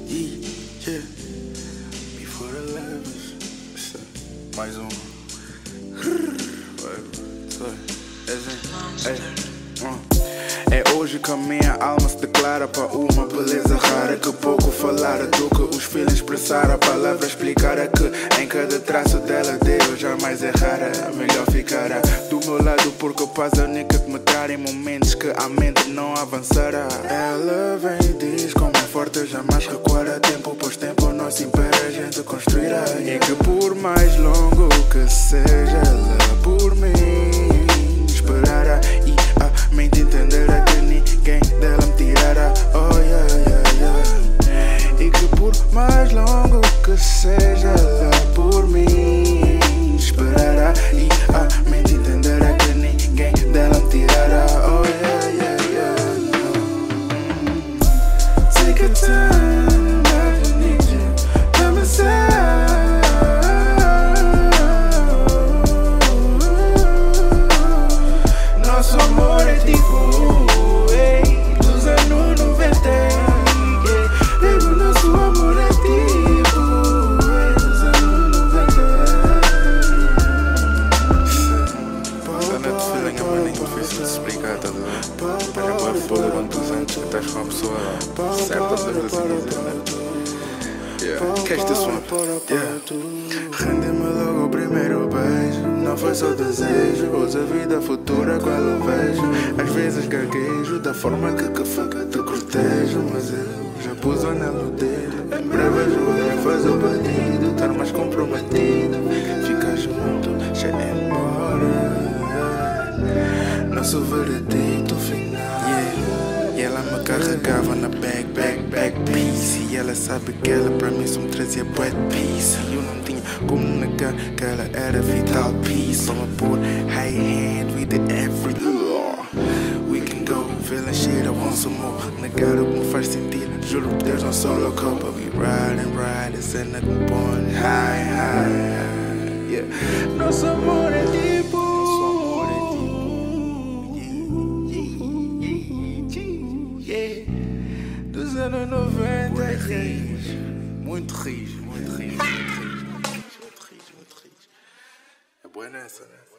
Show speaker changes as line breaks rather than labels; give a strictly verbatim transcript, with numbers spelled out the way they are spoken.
Yeah, before the levels. Mais um. É hoje que a minha alma se declara para uma beleza rara, que pouco falara do que os filhos expressar. A palavra explicara que em cada traço dela Deus jamais errara. Melhor ficará do meu lado porque a paz é a única que me trará em momentos que a mente não avançará. Ela vem e diz como é forte, jamais recuará tempo, pois tempo nosso império a gente construirá. E que por mais longo que seja, ela por mim esperará. E a mente entenderá que ninguém dela me tirará. Oh yeah, yeah, yeah. E que por mais longo que seja, ela por mim esperará. E a mente entenderá que ninguém dela me tirará. Oh yeah, yeah, yeah. Take your time, I just need you by my side. Nosso amor é tipo ei, dos anos noventa. Yeah. Baby, nosso amor é tipo ei, dos anos noventa. Essa net feeling é muito difícil de explicar, tá vendo? Mas é boa foda quando tu sentes que estás com a pessoa certa para assim entender. Yeah. Catch this one. Yeah. Rende-me logo o primeiro beijo. Não foi só desejo, hoje a vida futura qual eu vejo. Às vezes gaguejo da forma que que faca te cortejo, mas eu já pus o anel no dedo. Em breve ajuda a fazer o pedido, estar mais comprometido. Ficar junto, já é embora. Nosso veredito final. Yeah. E ela me carregava na back, back, back piece. E ela sabe que ela pra mim só me trazia bué de peace. E eu não tinha como negar que ela era vital peace. Só me pôr high hand, we did everything. We can go, feeling shit, I want some more. Negar o que me faz sentir, juro por Deus não sou louco. But we ride and ride, a cena que me põe high, high, high. Yeah. Nosso amor é tipo dos anos noventa. Muito rijo, muito rijo, muito rijo, muito rijo, muito rijo, muito rijo. É boa nessa, né?